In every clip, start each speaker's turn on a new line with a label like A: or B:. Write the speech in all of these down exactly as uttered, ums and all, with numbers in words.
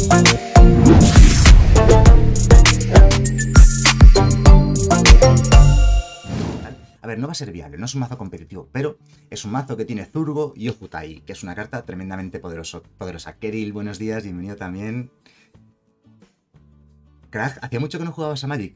A: A ver, no va a ser viable, no es un mazo competitivo, pero es un mazo que tiene Zurgo y Ojutai, que es una carta tremendamente poderoso, poderosa. Keril, buenos días, bienvenido también. Crack, ¿hacía mucho que no jugabas a Magic?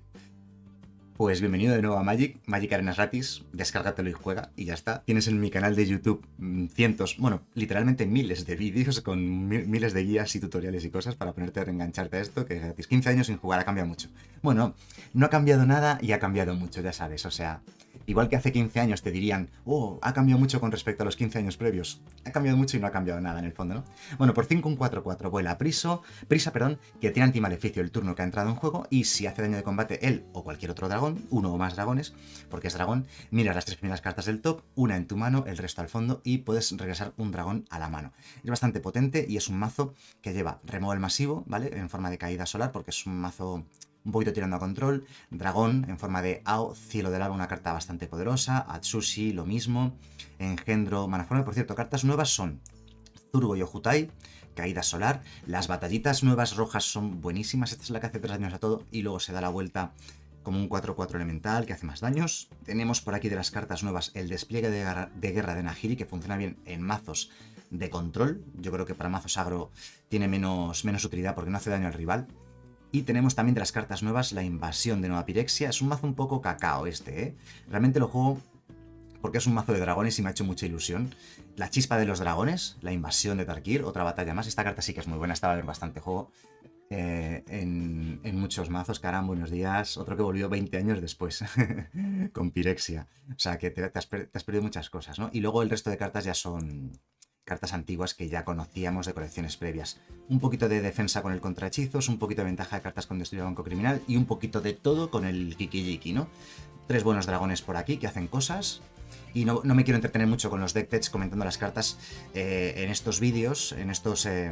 A: Pues bienvenido de nuevo a Magic, Magic Arenas gratis, descárgatelo y juega y ya está. Tienes en mi canal de YouTube cientos, bueno, literalmente miles de vídeos con miles de guías y tutoriales y cosas para ponerte a reengancharte a esto, que es gratis. quince años sin jugar, ha cambiado mucho. Bueno, no ha cambiado nada y ha cambiado mucho, ya sabes, o sea... Igual que hace quince años te dirían, oh, ha cambiado mucho con respecto a los quince años previos. Ha cambiado mucho y no ha cambiado nada en el fondo, ¿no? Bueno, por cinco un cuatro cuatro vuela Priso, Prisa, perdón, que tiene antimaleficio el turno que ha entrado en juego y si hace daño de combate él o cualquier otro dragón, uno o más dragones, porque es dragón, miras las tres primeras cartas del top, una en tu mano, el resto al fondo y puedes regresar un dragón a la mano. Es bastante potente y es un mazo que lleva removal masivo, ¿vale? En forma de caída solar porque es un mazo... un poquito tirando a control, dragón en forma de Ao, cielo del alba, una carta bastante poderosa, Atsushi, lo mismo, engendro, manaforme, por cierto, cartas nuevas son Zurgo y Ojutai, caída solar, las batallitas nuevas rojas son buenísimas, esta es la que hace tres daños a todo y luego se da la vuelta como un cuatro cuatro elemental que hace más daños. Tenemos por aquí de las cartas nuevas el despliegue de guerra de, guerra de Nahiri, que funciona bien en mazos de control, yo creo que para mazos agro tiene menos, menos utilidad porque no hace daño al rival. Y tenemos también de las cartas nuevas la invasión de Nueva Pirexia. Es un mazo un poco cacao este, ¿eh? Realmente lo juego porque es un mazo de dragones y me ha hecho mucha ilusión. La chispa de los dragones, la invasión de Tarkir, otra batalla más. Esta carta sí que es muy buena, esta va a haber bastante juego eh, en, en muchos mazos. Caram, buenos días. Otro que volvió veinte años después, con Pirexia. O sea, que te, te, has, te has perdido muchas cosas, ¿no? Y luego el resto de cartas ya son... cartas antiguas que ya conocíamos de colecciones previas. Un poquito de defensa con el contrahechizos, un poquito de ventaja de cartas con destruir banco criminal y un poquito de todo con el Kiki-Jiki, ¿no? Tres buenos dragones por aquí que hacen cosas. Y no, no me quiero entretener mucho con los deck techs comentando las cartas eh, en estos vídeos, en estos... Eh,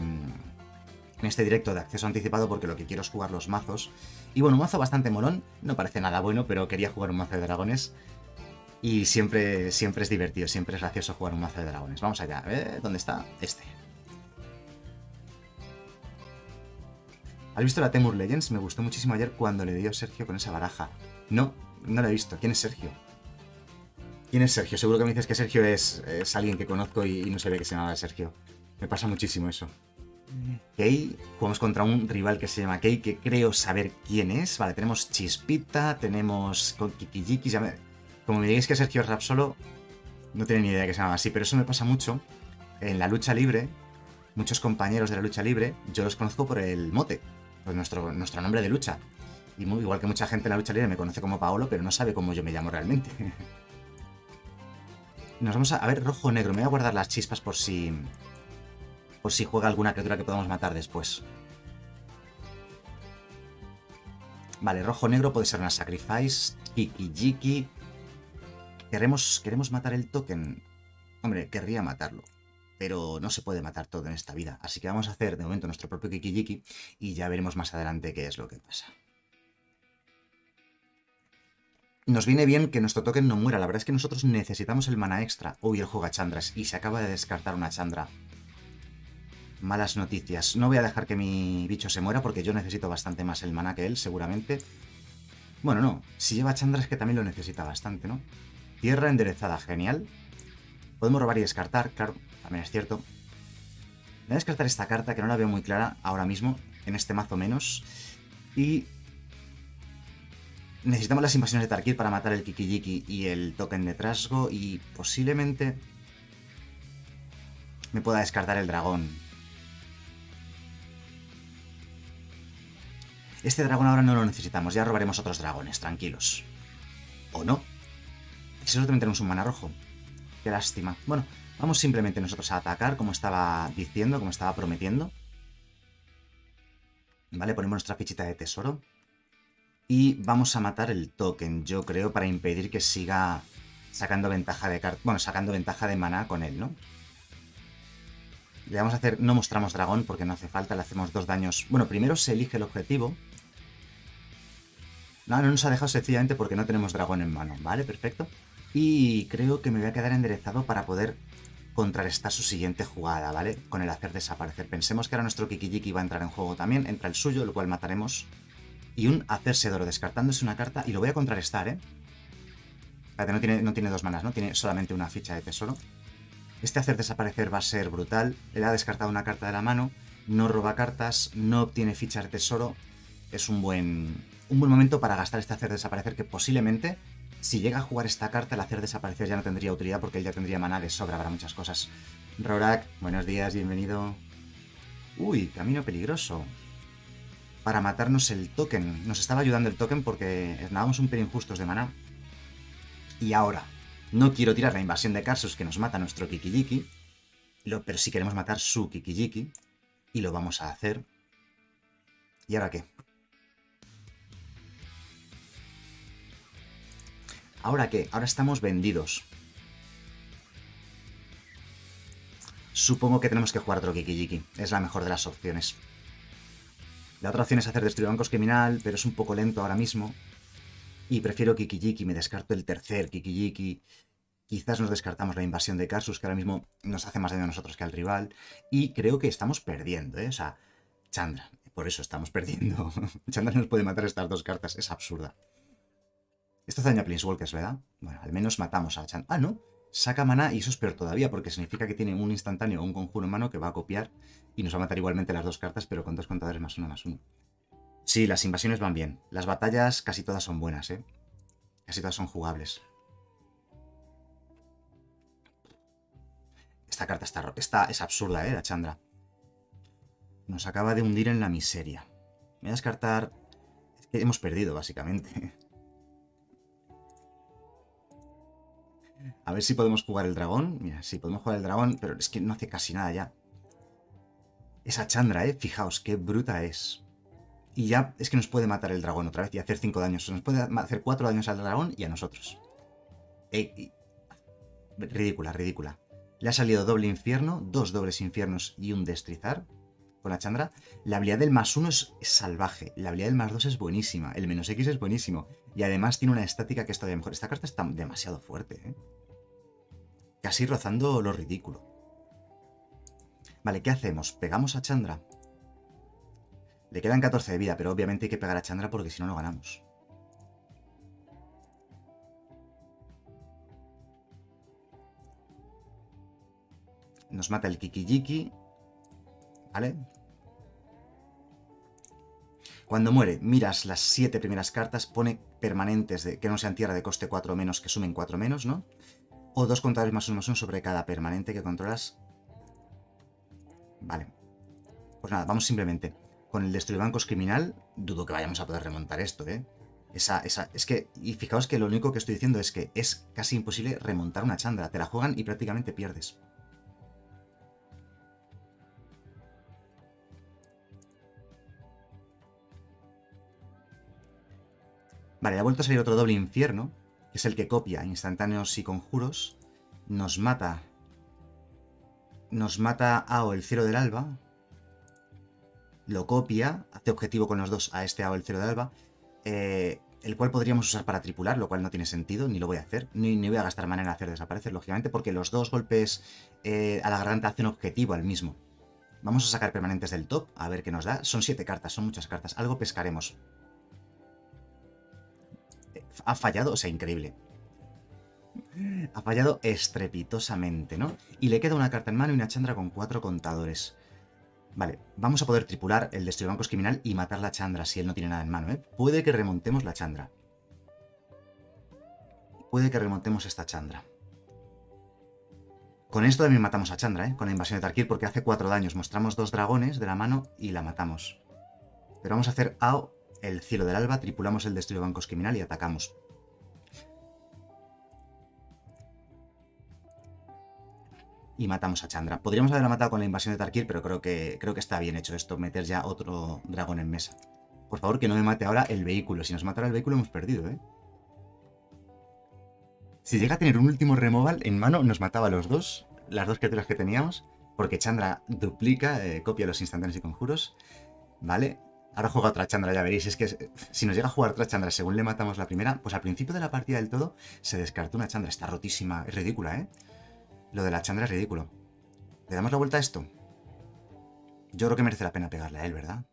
A: en este directo de acceso anticipado porque lo que quiero es jugar los mazos. Y bueno, un mazo bastante molón, no parece nada bueno, pero quería jugar un mazo de dragones. Y siempre, siempre es divertido, siempre es gracioso jugar un mazo de dragones. Vamos allá, ¿eh? ¿Dónde está? Este. ¿Has visto la Temur Legends? Me gustó muchísimo ayer cuando le dio Sergio con esa baraja. No, no la he visto. ¿Quién es Sergio? ¿Quién es Sergio? Seguro que me dices que Sergio es, es alguien que conozco y, y no sabía que se llamaba Sergio. Me pasa muchísimo eso. Kei, jugamos contra un rival que se llama Kei, que creo saber quién es. Vale, tenemos Chispita, tenemos con Kiki-Jiki, ya me... Como me digáis que Sergio es rap solo, no tengo ni idea que se llama así, pero eso me pasa mucho en la lucha libre. Muchos compañeros de la lucha libre, yo los conozco por el mote, pues nuestro, nuestro nombre de lucha. Y muy, igual que mucha gente en la lucha libre me conoce como Paolo, pero no sabe cómo yo me llamo realmente. Nos vamos a, a ver rojo o negro. Me voy a guardar las chispas por si, por si juega alguna criatura que podamos matar después. Vale, rojo o negro puede ser una Sacrifice, Kiki-Jiki. ¿Queremos, ¿Queremos matar el token? Hombre, querría matarlo, pero no se puede matar todo en esta vida. Así que vamos a hacer de momento nuestro propio Kiki-Jiki y ya veremos más adelante qué es lo que pasa. Nos viene bien que nuestro token no muera. La verdad es que nosotros necesitamos el mana extra. Uy, él juega Chandras y se acaba de descartar una Chandra. Malas noticias. No voy a dejar que mi bicho se muera porque yo necesito bastante más el mana que él, seguramente. Bueno, no. Si lleva Chandra es que también lo necesita bastante, ¿no? Tierra enderezada, genial. Podemos robar y descartar, claro, también es cierto. Voy a descartar esta carta que no la veo muy clara ahora mismo, en este mazo menos. Y necesitamos las invasiones de Tarkir para matar el Kiki-Jiki y el token de Trasgo. Y posiblemente me pueda descartar el dragón. Este dragón ahora no lo necesitamos, ya robaremos otros dragones, tranquilos. ¿O no? Si solo también tenemos un mana rojo. Qué lástima. Bueno, vamos simplemente nosotros a atacar, como estaba diciendo, como estaba prometiendo. Vale, ponemos nuestra fichita de tesoro. Y vamos a matar el token, yo creo, para impedir que siga sacando ventaja de carta. Bueno, sacando ventaja de mana con él, ¿no? Le vamos a hacer... No mostramos dragón porque no hace falta, le hacemos dos daños. Bueno, primero se elige el objetivo. No, no nos ha dejado sencillamente porque no tenemos dragón en mano. Vale, perfecto. Y creo que me voy a quedar enderezado para poder contrarrestar su siguiente jugada, ¿vale? Con el hacer desaparecer. Pensemos que ahora nuestro Kiki-Jiki va a entrar en juego también, entra el suyo, lo cual mataremos. Y un hacerse Doro, descartándose una carta, y lo voy a contrarrestar, ¿eh? Espérate, no tiene, no tiene dos manas, ¿no? Tiene solamente una ficha de tesoro. Este hacer desaparecer va a ser brutal. Él ha descartado una carta de la mano, no roba cartas, no obtiene fichas de tesoro. Es un buen, un buen momento para gastar este hacer desaparecer, que posiblemente, si llega a jugar esta carta, el hacer desaparecer ya no tendría utilidad porque él ya tendría maná de sobra para muchas cosas. Rorak, buenos días, bienvenido. Uy, camino peligroso. Para matarnos el token. Nos estaba ayudando el token porque andábamos un pelín justos de maná. Y ahora, no quiero tirar la invasión de Karsus que nos mata nuestro Kiki-Jiki, pero sí queremos matar su Kiki-Jiki. Y lo vamos a hacer. ¿Y ahora qué? ¿Ahora qué? Ahora estamos vendidos. Supongo que tenemos que jugar otro Kiki-Jiki. Es la mejor de las opciones. La otra opción es hacer destruir bancos criminal, pero es un poco lento ahora mismo. Y prefiero Kiki-Jiki, me descarto el tercer Kiki-Jiki. Quizás nos descartamos la invasión de Karsus, que ahora mismo nos hace más daño a nosotros que al rival. Y creo que estamos perdiendo, ¿eh? O sea, Chandra, por eso estamos perdiendo. Chandra nos puede matar estas dos cartas, es absurda. Esto hace daño a Planeswalkers, ¿verdad? Bueno, al menos matamos a Chandra. Ah, no. Saca maná y eso es peor todavía, porque significa que tiene un instantáneo o un conjuro en mano que va a copiar y nos va a matar igualmente las dos cartas, pero con dos contadores más uno más uno. Sí, las invasiones van bien. Las batallas casi todas son buenas, ¿eh? Casi todas son jugables. Esta carta está, está, es absurda, ¿eh? La Chandra. Nos acaba de hundir en la miseria. Me voy a descartar... Es que hemos perdido, básicamente. A ver si podemos jugar el dragón. Mira, sí, podemos jugar el dragón, pero es que no hace casi nada ya. Esa Chandra, ¿eh? Fijaos, qué bruta es. Y ya es que nos puede matar el dragón otra vez y hacer cinco daños. Nos puede hacer cuatro daños al dragón y a nosotros. Eh, eh, ridícula, ridícula. Le ha salido doble infierno, dos dobles infiernos y un destrizar con la Chandra. La habilidad del más uno es salvaje. La habilidad del más dos es buenísima. El menos X es buenísimo. Y además tiene una estática que es todavía mejor. Esta carta está demasiado fuerte, ¿eh? Casi rozando lo ridículo. Vale, ¿qué hacemos? ¿Pegamos a Chandra? Le quedan catorce de vida, pero obviamente hay que pegar a Chandra porque si no, no ganamos. Nos mata el Kiki-Jiki. ¿Vale? Cuando muere, miras las siete primeras cartas, pone permanentes de que no sean tierra de coste cuatro menos, que sumen cuatro menos, ¿no? O dos contadores más uno más uno sobre cada permanente que controlas. Vale. Pues nada, vamos simplemente con el destruir bancos criminal. Dudo que vayamos a poder remontar esto, ¿eh? Esa, esa, es que, y fijaos que lo único que estoy diciendo es que es casi imposible remontar una Chandra. Te la juegan y prácticamente pierdes. Vale, ha vuelto a salir otro doble infierno, que es el que copia instantáneos y conjuros. Nos mata. Nos mata Ao, el cielo del alba. Lo copia, hace objetivo con los dos a este Ao, el cielo del alba. Eh, el cual podríamos usar para tripular, lo cual no tiene sentido, ni lo voy a hacer. Ni, ni voy a gastar mana en hacer desaparecer, lógicamente, porque los dos golpes eh, a la garganta hacen objetivo al mismo. Vamos a sacar permanentes del top, a ver qué nos da. Son siete cartas, son muchas cartas. Algo pescaremos. Ha fallado, o sea, increíble. Ha fallado estrepitosamente, ¿no? Y le queda una carta en mano y una Chandra con cuatro contadores. Vale, vamos a poder tripular el destruir bancos criminal y matar la Chandra si él no tiene nada en mano, ¿eh? Puede que remontemos la Chandra. Puede que remontemos esta Chandra. Con esto también matamos a Chandra, ¿eh? Con la invasión de Tarkir, porque hace cuatro daños. Mostramos dos dragones de la mano y la matamos. Pero vamos a hacer Ao, el cielo del alba, tripulamos el destruir bancos criminal y atacamos. Y matamos a Chandra. Podríamos haberla matado con la invasión de Tarkir, pero creo que, creo que está bien hecho esto, meter ya otro dragón en mesa. Por favor, que no me mate ahora el vehículo. Si nos matara el vehículo hemos perdido, ¿eh? Si llega a tener un último removal en mano, nos mataba a los dos, las dos criaturas que teníamos, porque Chandra duplica, eh, copia los instantáneos y conjuros. Vale, ahora juega otra Chandra, ya veréis. Es que si nos llega a jugar otra Chandra según le matamos la primera, pues al principio de la partida del todo se descartó una Chandra. Está rotísima, es ridícula, ¿eh? Lo de la Chandra es ridículo. ¿Le damos la vuelta a esto? Yo creo que merece la pena pegarle a él, ¿verdad?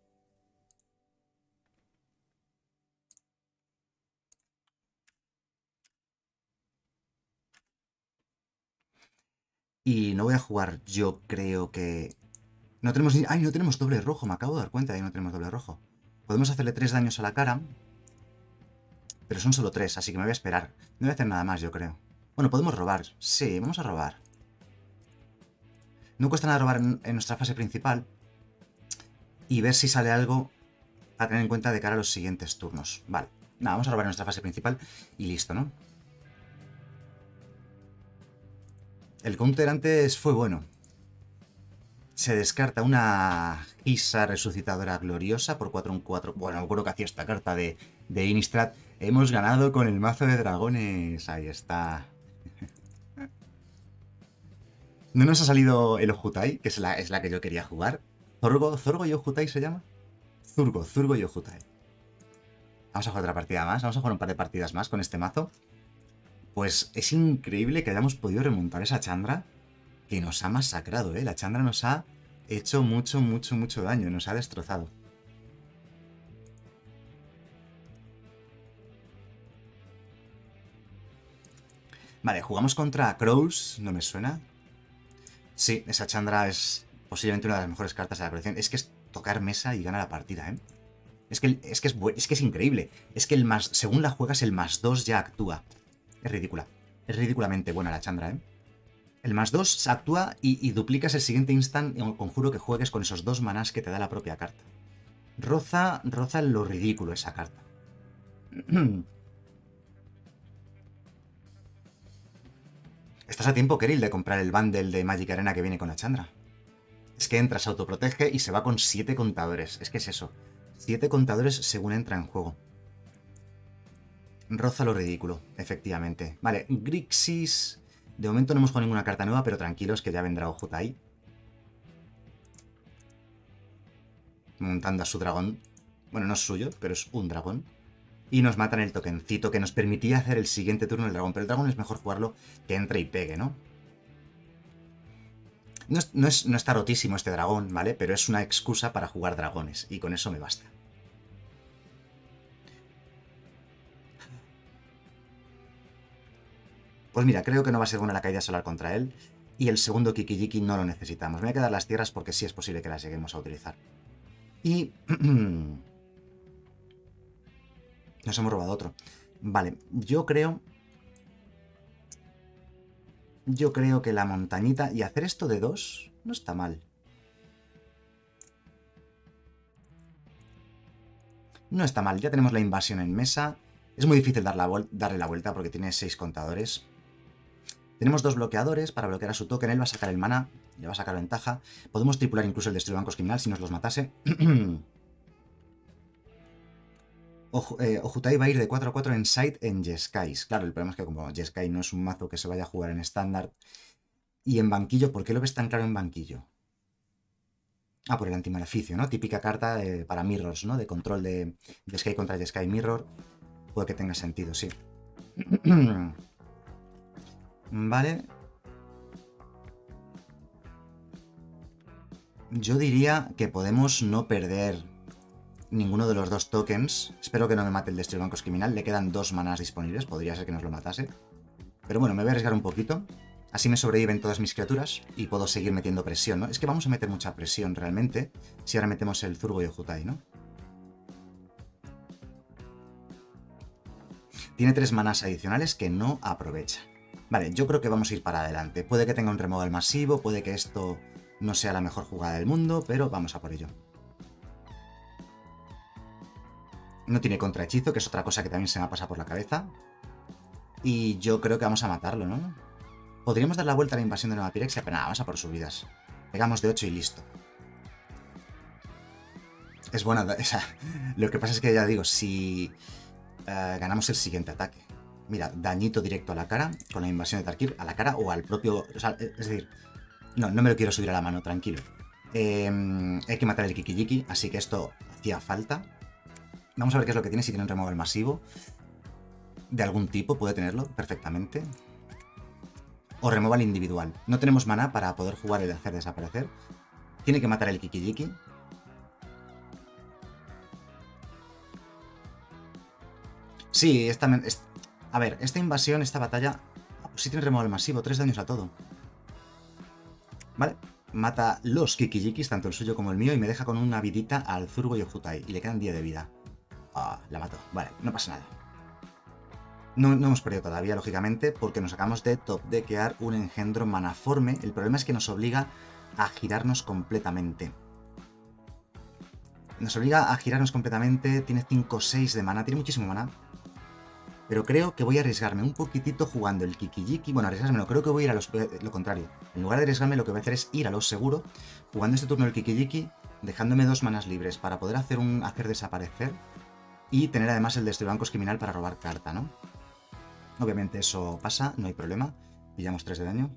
A: Y no voy a jugar, yo creo que... No tenemos ni... ¡Ay, no tenemos doble rojo! Me acabo de dar cuenta de que no tenemos doble rojo. Podemos hacerle tres daños a la cara, pero son solo tres, así que me voy a esperar. No voy a hacer nada más, yo creo. Bueno, podemos robar. Sí, vamos a robar. No cuesta nada robar en, en nuestra fase principal y ver si sale algo a tener en cuenta de cara a los siguientes turnos. Vale. Nada, vamos a robar en nuestra fase principal y listo, ¿no? El counter antes fue bueno. Se descarta una Gisa resucitadora gloriosa por cuatro en cuatro. Bueno, me acuerdo que hacía esta carta de, de Innistrad. Hemos ganado con el mazo de dragones. Ahí está. No nos ha salido el Ojutai, que es la, es la que yo quería jugar. ¿Zorgo? ¿Zorgo y Ojutai se llama? Zurgo, Zurgo y Ojutai. Vamos a jugar otra partida más. Vamos a jugar un par de partidas más con este mazo. Pues es increíble que hayamos podido remontar esa Chandra que nos ha masacrado, ¿eh? La Chandra nos ha hecho mucho, mucho, mucho daño. Nos ha destrozado. Vale, jugamos contra Crows. No me suena. Sí, esa Chandra es posiblemente una de las mejores cartas de la colección. Es que es tocar mesa y gana la partida, ¿eh? Es que, es, que es, es que es increíble. Es que el más, según la juegas, el más dos ya actúa. Es ridícula. Es ridículamente buena la Chandra, ¿eh? El más dos actúa y, y duplicas el siguiente instant en el conjuro que juegues con esos dos manás que te da la propia carta. Roza, roza lo ridículo esa carta. Estás a tiempo, Keril, de comprar el bundle de Magic Arena que viene con la Chandra. Es que entras, autoprotege y se va con siete contadores. Es que es eso. siete contadores según entra en juego. Roza lo ridículo, efectivamente. Vale, Grixis. De momento no hemos jugado ninguna carta nueva, pero tranquilos que ya vendrá Ojutai. Montando a su dragón. Bueno, no es suyo, pero es un dragón. Y nos matan el tokencito que nos permitía hacer el siguiente turno del dragón. Pero el dragón es mejor jugarlo que entre y pegue, ¿no? No, es, no, es, no está rotísimo este dragón, ¿vale? Pero es una excusa para jugar dragones. Y con eso me basta. Pues mira, creo que no va a ser buena la caída solar contra él. Y el segundo Kikijiki no lo necesitamos. Me voy a quedar las tierras porque sí es posible que las lleguemos a utilizar. Y... nos hemos robado otro. Vale, yo creo... Yo creo que la montañita... Y hacer esto de dos no está mal. No está mal, ya tenemos la invasión en mesa. Es muy difícil dar la darle la vuelta porque tiene seis contadores. Tenemos dos bloqueadores para bloquear a su token. Él va a sacar el mana, le va a sacar ventaja. Podemos tripular incluso el destruir bancos criminal si nos los matase. eh, Ojutai va a ir de cuatro a cuatro en side en Jeskai. Claro, el problema es que como Jeskai no es un mazo que se vaya a jugar en estándar. Y en banquillo, ¿por qué lo ves tan claro en banquillo? Ah, por el antimaleficio, ¿no? Típica carta eh, para mirrors, ¿no? De control de Jeskai contra Jeskai Mirror. Puede que tenga sentido, sí. Vale. Yo diría que podemos no perder ninguno de los dos tokens. Espero que no me mate el destruir bancos criminal. Le quedan dos manás disponibles. Podría ser que nos lo matase. Pero bueno, me voy a arriesgar un poquito. Así me sobreviven todas mis criaturas y puedo seguir metiendo presión, ¿no? Es que vamos a meter mucha presión realmente si ahora metemos el Zurgo y Ojutai, ¿no? Tiene tres manás adicionales que no aprovecha. Vale, yo creo que vamos a ir para adelante. Puede que tenga un removal masivo, puede que esto no sea la mejor jugada del mundo, pero vamos a por ello. No tiene contrahechizo, que es otra cosa que también se me ha pasado por la cabeza. Y yo creo que vamos a matarlo, ¿no? Podríamos dar la vuelta a la invasión de Nueva Pirexia, pero nada, vamos a por subidas. Pegamos de ocho y listo. Es buena, o sea, lo que pasa es que ya digo, si uh, ganamos el siguiente ataque. Mira, dañito directo a la cara, con la invasión de Tarkir, a la cara o al propio... O sea, es decir, no, no me lo quiero subir a la mano, tranquilo. Eh, hay que matar el Kikijiki, así que esto hacía falta. Vamos a ver qué es lo que tiene, si tiene un removal masivo. De algún tipo, puede tenerlo perfectamente. o removal individual. No tenemos maná para poder jugar el hacer desaparecer. Tiene que matar el Kiki-Jiki. Sí, esta, es, a ver, esta invasión, esta batalla... Pues sí tiene removal masivo, tres daños a todo. Vale, mata los Kiki-Jikis, tanto el suyo como el mío, y me deja con una vidita al Zurgo y Ojutai. Y le quedan diez de vida. Ah, la mato. Vale, no pasa nada. No, no hemos perdido todavía, lógicamente, porque nos acabamos de top-deckear un engendro manaforme. El problema es que nos obliga a girarnos completamente. Nos obliga a girarnos completamente. Tiene cinco o seis de mana, tiene muchísimo mana. Pero creo que voy a arriesgarme un poquitito jugando el Kiki-Jiki. Bueno, arriesgarme no, creo que voy a ir a los, lo contrario. En lugar de arriesgarme, lo que voy a hacer es ir a lo seguro, jugando este turno el Kiki-Jiki, dejándome dos manas libres para poder hacer un hacer desaparecer y tener además el destrubancos criminal para robar carta, ¿no? Obviamente eso pasa, no hay problema. Pillamos tres de daño.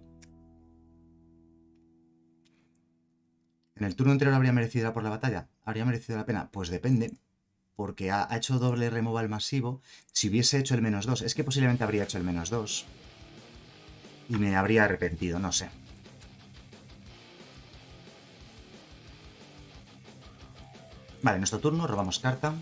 A: ¿En el turno anterior habría merecido la por la batalla? ¿Habría merecido la pena? Pues depende. Porque ha, ha hecho doble removal masivo. Si hubiese hecho el menos dos, es que posiblemente habría hecho el menos dos. Y me habría arrepentido, no sé. Vale, nuestro turno, robamos carta.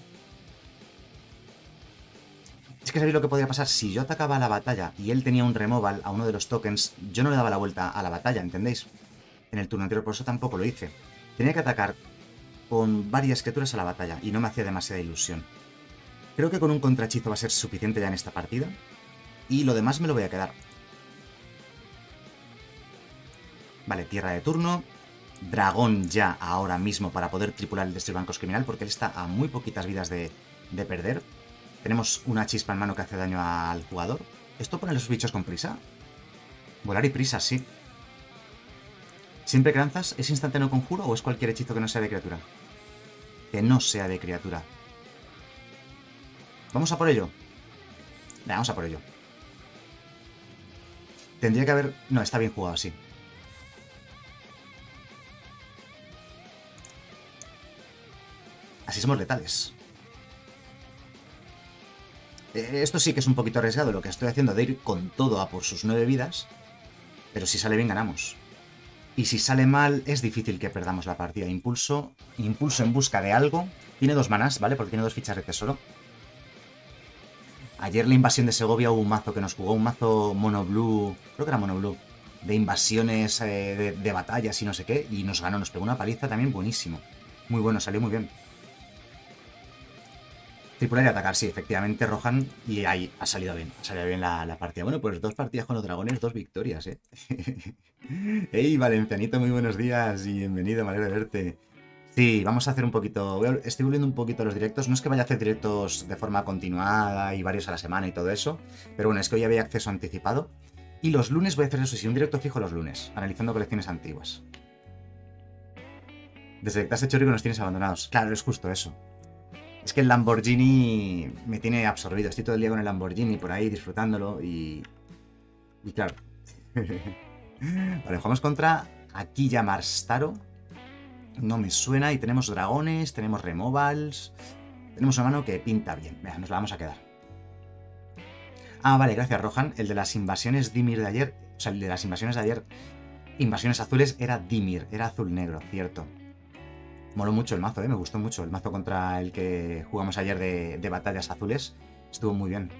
A: Es que sabéis lo que podría pasar. Si yo atacaba a la batalla y él tenía un removal a uno de los tokens, yo no le daba la vuelta a la batalla, ¿entendéis? En el turno anterior, por eso tampoco lo hice. Tenía que atacar con varias criaturas a la batalla y no me hacía demasiada ilusión. Creo que con un contrahechizo va a ser suficiente ya en esta partida. Y lo demás me lo voy a quedar. Vale, tierra de turno. Dragón ya ahora mismo para poder tripular el destrubancos criminal, porque él está a muy poquitas vidas de, de perder. Tenemos una chispa en mano que hace daño al jugador. ¿Esto pone a los bichos con prisa? Volar y prisa, sí. ¿Siempre que lanzas es instantáneo conjuro o es cualquier hechizo que no sea de criatura? Que no sea de criatura. ¿Vamos a por ello? Venga, vamos a por ello. Tendría que haber... No, está bien jugado, sí. Así somos letales. Esto sí que es un poquito arriesgado lo que estoy haciendo de ir con todo a por sus nueve vidas. Pero si sale bien ganamos. Y si sale mal es difícil que perdamos la partida. Impulso, impulso en busca de algo. Tiene dos manás, ¿vale? Porque tiene dos fichas de tesoro. Ayer la invasión de Segovia hubo un mazo que nos jugó, un mazo mono blue, creo que era mono blue, de invasiones, eh, de, de batallas y no sé qué, y nos ganó, nos pegó una paliza también buenísimo. Muy bueno, salió muy bien. Tripular y atacar, sí, efectivamente, Rohan, y ahí ha salido bien, ha salido bien la, la partida. Bueno, pues dos partidas con los dragones, dos victorias, ¿eh? ¡Ey, Valencianito, muy buenos días y bienvenido, me alegro de verte! Sí, vamos a hacer un poquito... Estoy volviendo un poquito a los directos. No es que vaya a hacer directos de forma continuada y varios a la semana y todo eso, pero bueno, es que hoy había acceso anticipado. Y los lunes voy a hacer eso, sí, un directo fijo los lunes, analizando colecciones antiguas. Desde que te has hecho rico nos tienes abandonados. Claro, es justo eso. Es que el Lamborghini me tiene absorbido. Estoy todo el día con el Lamborghini por ahí disfrutándolo y... Y claro. Vale, jugamos contra Akilla Marstaro. No me suena y tenemos dragones, tenemos removals. Tenemos una mano que pinta bien. Venga, nos la vamos a quedar. Ah, vale, gracias, Rohan. El de las invasiones Dimir de ayer... O sea, el de las invasiones de ayer... Invasiones azules era Dimir, era azul-negro, cierto. Moló mucho el mazo, ¿eh? Me gustó mucho. El mazo contra el que jugamos ayer de, de batallas azules estuvo muy bien.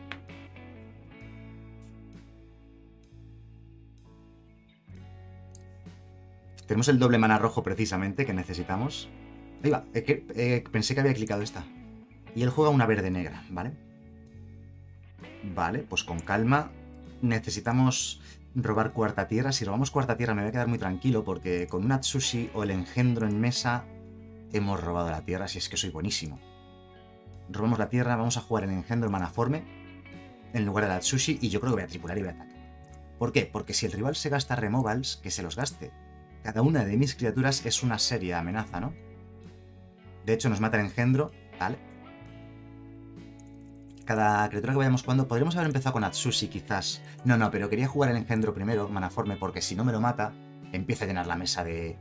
A: Tenemos el doble mana rojo precisamente que necesitamos. Ahí va, eh, que, eh, pensé que había clicado esta. Y él juega una verde negra, ¿vale? Vale, pues con calma. Necesitamos robar cuarta tierra. Si robamos cuarta tierra me voy a quedar muy tranquilo porque con un Atsushi o el engendro en mesa hemos robado la tierra, si es que soy buenísimo. Robamos la tierra, vamos a jugar en engendro manaforme en lugar del Atsushi y yo creo que voy a tripular y voy a atacar. ¿Por qué? Porque si el rival se gasta removals, que se los gaste. Cada una de mis criaturas es una seria amenaza, ¿no? De hecho, nos mata el engendro, ¿vale? Cada criatura que vayamos jugando... Podríamos haber empezado con Atsushi, quizás. No, no, pero quería jugar el engendro primero, manaforme, porque si no me lo mata, empieza a llenar la mesa de...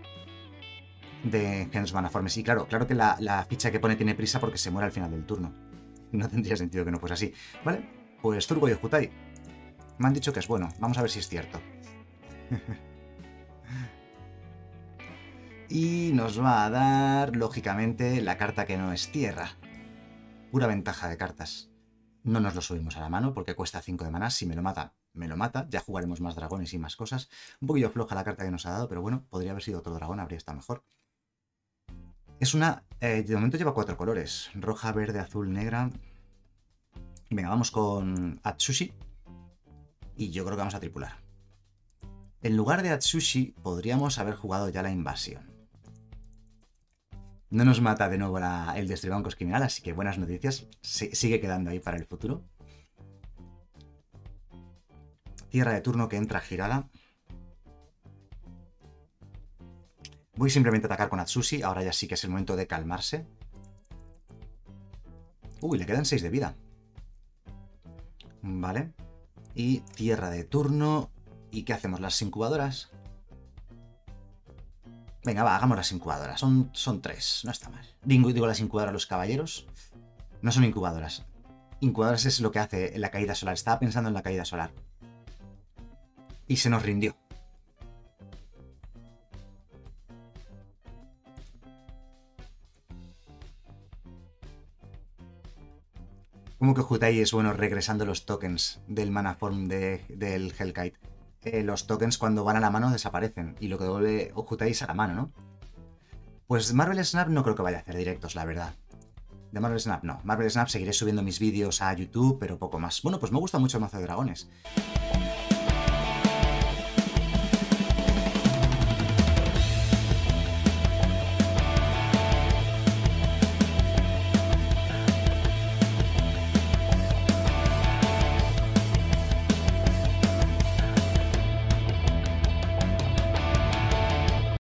A: de engendros manaformes. Y claro, claro que la, la ficha que pone tiene prisa porque se muere al final del turno. No tendría sentido que no fuese así. Vale, pues Zurgo y Ojutai. Me han dicho que es bueno. Vamos a ver si es cierto. Y nos va a dar, lógicamente, la carta que no es tierra. Pura ventaja de cartas. No nos lo subimos a la mano porque cuesta cinco de maná. Si me lo mata, me lo mata. Ya jugaremos más dragones y más cosas. Un poquillo floja la carta que nos ha dado, pero bueno, podría haber sido otro dragón, habría estado mejor. Es una... Eh, de momento lleva cuatro colores. Roja, verde, azul, negra. Venga, vamos con Atsushi. Y yo creo que vamos a tripular. En lugar de Atsushi, podríamos haber jugado ya la invasión. No nos mata de nuevo la, el destribancos criminal, así que buenas noticias. Se, sigue quedando ahí para el futuro. Tierra de turno que entra girada. Voy simplemente a atacar con Atsushi. Ahora ya sí que es el momento de calmarse. Uy, le quedan seis de vida. Vale. Y tierra de turno. ¿Y qué hacemos? ¿Las incubadoras? Venga, va, hagamos las incubadoras. Son, son tres, no está mal. Digo, digo las incubadoras, los caballeros. No son incubadoras. Incubadoras es lo que hace la caída solar. Estaba pensando en la caída solar. Y se nos rindió. ¿Cómo que Hutai es bueno regresando los tokens del mana form de, del Hellkite? Eh, los tokens cuando van a la mano desaparecen y lo que devuelve Hutai es a la mano, ¿no? Pues Marvel Snap no creo que vaya a hacer directos, la verdad. De Marvel Snap no. Marvel Snap seguiré subiendo mis vídeos a YouTube, pero poco más. Bueno, pues me gusta mucho el mazo de dragones.